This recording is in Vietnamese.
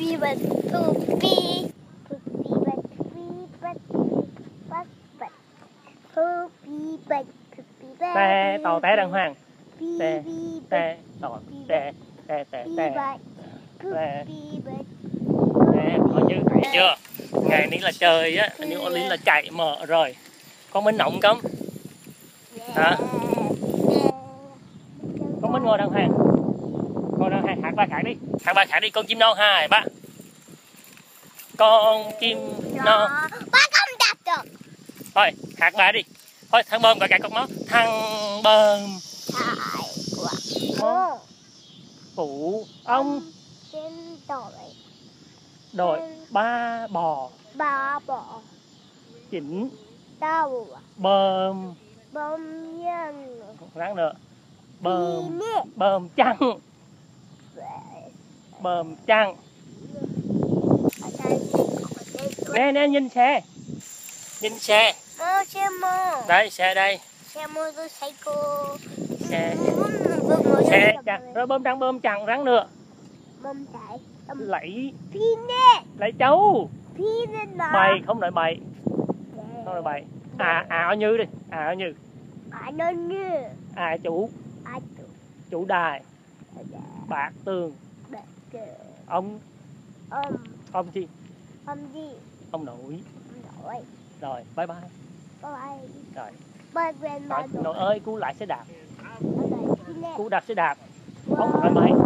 Poopy but poopy. Poopy but poopy but poopy but. Tè tò té đàng hoàng. Tè Poopy tè tò tè tè tè tè. poopy but. Nè, coi như thấy chưa? Ngày ní là chơi á, New Orleans là chạy mở rồi. Con Minh nọng cấm. Hả? Con Minh ngồi đàng hoàng. Ngồi đàng hoàng, hạt ba khạc đi. Hạt ba khạc đi, con chim non 2, 3. Con chim non. Ba không đạp được. Thôi, hạt ba đi. Thôi, thằng bơm gọi cả con nó. Thằng bơm. Con phụ ông. Trên đội. Đội ba bò. Ba bò. Chỉnh. Đầu. Bơm. Bơm nhân. Ráng nữa. Bơm. Bơm chăng. Bơm chăng. Nè nè, nhìn xe. Nhìn xe. Xe mô. Đây, xe đây. Xe motorcycle. Xe. Xe chăng. Rồi bơm chăng, ráng nữa. Bơm chạy. Lấy. Pin nè. Lấy cháu. Pin lên đó. Bày, không đợi bày. Không đợi bày. À Như đi. À Như. Nó như. Chủ. Chủ đài. Bạc tường. Ông. Ông chi? Ông gì? Ông nội. Ông nội. Rồi, bye bye. Bye. Rồi. Bye. Nội ơi, cứu lại xe đạp. Bye. Cứu đạp xe đạp. Không phải mày.